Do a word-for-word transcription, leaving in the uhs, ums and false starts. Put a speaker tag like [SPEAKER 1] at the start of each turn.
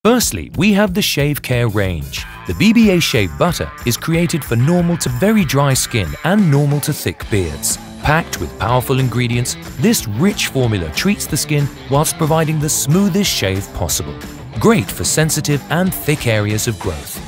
[SPEAKER 1] Firstly, we have the Shave Care range. The B B A Shave Butter is created for normal to very dry skin and normal to thick beards. Packed with powerful ingredients, this rich formula treats the skin whilst providing the smoothest shave possible. Great for sensitive and thick areas of growth.